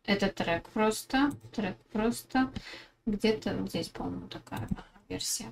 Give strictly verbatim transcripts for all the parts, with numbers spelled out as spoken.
Это трек просто. Трек просто. Где-то вот здесь, по-моему, такая версия.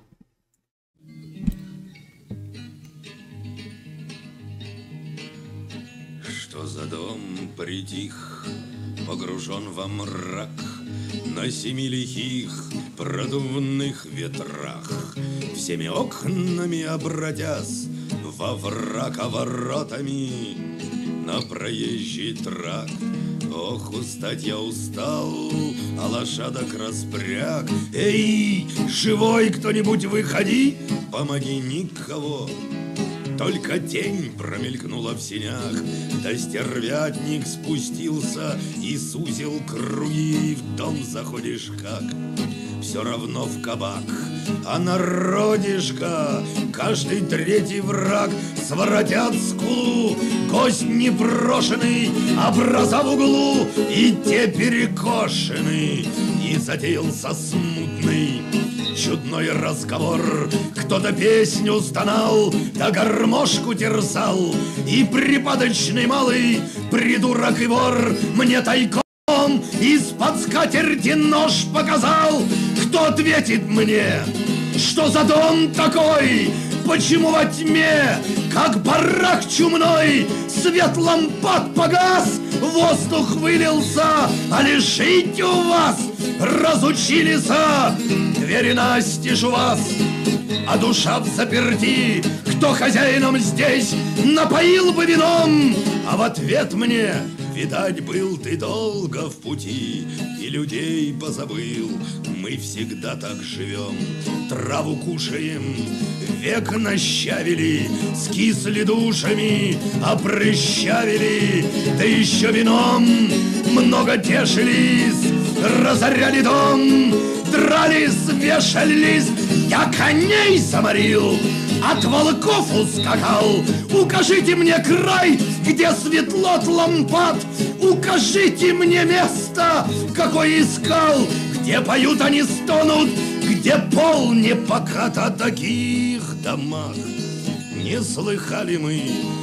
Что за дом притих, погружен во мрак, на семи лихих продувных ветрах, всеми окнами обратясь во врага воротами на проезжий трак. Ох, устать я устал, а лошадок распряг. Эй, живой кто-нибудь, выходи, помоги никого. Только тень промелькнула в сенях, да стервятник спустился и сузил круги. В дом заходишь как, все равно в кабак. А народишко, каждый третий враг, своротят скулу. Гость непрошенный, образа в углу, и те перекошены. И затеялся смутный чудной разговор. Кто-то песню стонал, да гармошку терзал, и припадочный малый придурок и вор мне тайком из-под скатерти нож показал. Кто ответит мне, что за дом такой? Почему во тьме, как барак чумной, свет лампад погас, воздух вылился, а лишить у вас разучились, двери настежь у вас, а душа в заперти. Кто хозяином здесь, напоил бы вином, а в ответ мне: видать, был ты долго в пути и людей позабыл. Мы всегда так живем, траву кушаем, век нащавили, скисли душами, опрыщавили, да еще вином много тешились, разоряли дом, дрались, вешались. Я коней заморил, от волков ускакал. Укажите мне край, где светло от лампад. Укажите мне место, какое искал, где поют они, стонут, где пол не покат. О таких домах не слыхали мы.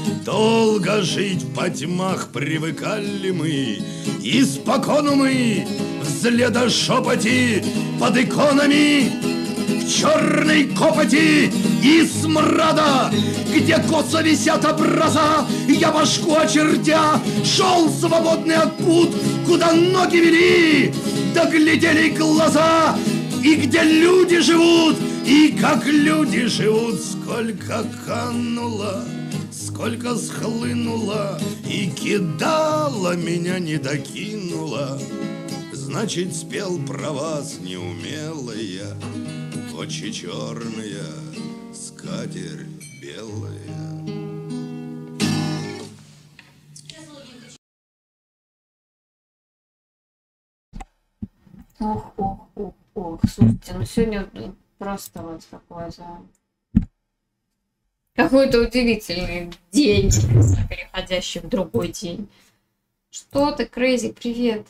Долго жить в потьмах привыкали мы. Испокону мы в следошепоте под иконами, в черной копоти и смрада, где косо висят образа. Я башку очертя шел свободный от пут, куда ноги вели, да глядели глаза. И где люди живут, и как люди живут. Сколько кануло, сколько схлынуло, и кидала меня, не докинула. Значит, спел про вас неумелая, очи черные, скатерть белая. Ох, ох, ох, ох. Слушайте, ну сегодня просто вот какой-то какой-то удивительный день, переходящий в другой день. Что ты, Крейзи, привет.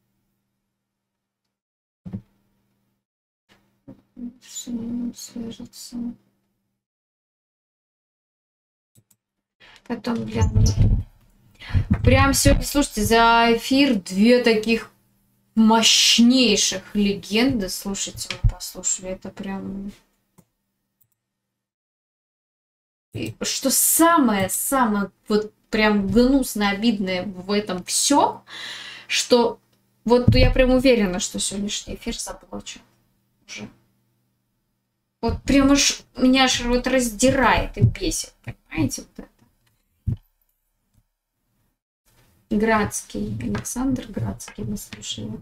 Свяжется. Потом гляну. Прям сегодня, слушайте, за эфир две таких мощнейших легенды. Слушайте, мы послушали, это прям... И что самое-самое вот прям гнусно обидное в этом все, что вот я прям уверена, что сегодняшний эфир заблочен уже. Вот прям аж меня аж вот раздирает и бесит, понимаете, вот это. Градский, Александр Градский, мы слушали.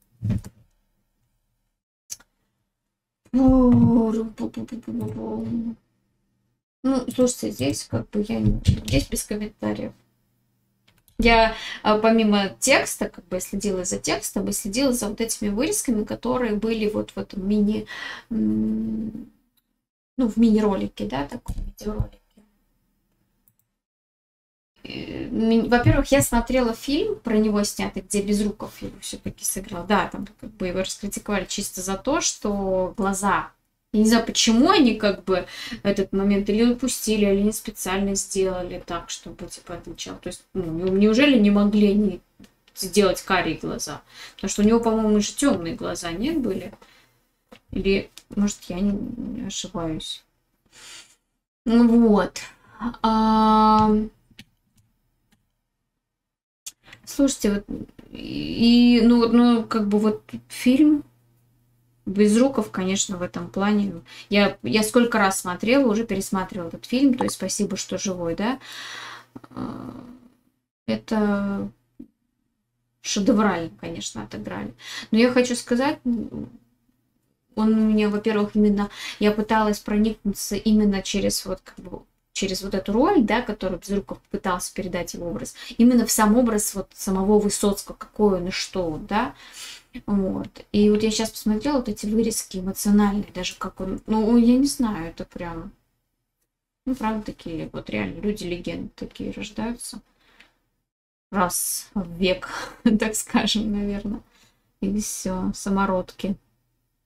Ну, слушайте, здесь как бы я не... Здесь без комментариев. Я помимо текста, как бы следила за текстом и следила за вот этими вырезками, которые были вот в этом мини... Ну, в мини-ролике, да, таком видеоролике. Во-первых, я смотрела фильм, про него снятый, где Безруков его все-таки сыграл. Да, там как бы его раскритиковали чисто за то, что глаза... Я не знаю, почему они как бы этот момент или упустили, или не специально сделали так, чтобы типа отвечал. То есть, ну, неужели не могли они сделать карие глаза. Потому что у него, по-моему, же темные глаза, нет, были? Или, может, я не, не ошибаюсь. Вот. А... Слушайте, вот, и, ну, ну, как бы вот фильм Безруков, конечно, в этом плане. Я, я сколько раз смотрела, уже пересматривала этот фильм, то есть спасибо, что живой, да. Это шедеврально, конечно, отыграли. Но я хочу сказать, он у меня, во-первых, именно, я пыталась проникнуться именно через вот, как бы, через вот эту роль, да, которую Безруков пытался передать его образ, именно в сам образ вот самого Высоцкого, какой он и что он, да. Вот. И вот я сейчас посмотрела вот эти вырезки эмоциональные, даже как он, ну, я не знаю, это прям, ну, правда, такие вот реально люди-легенды такие рождаются. Раз в век, так скажем, наверное. И все, самородки.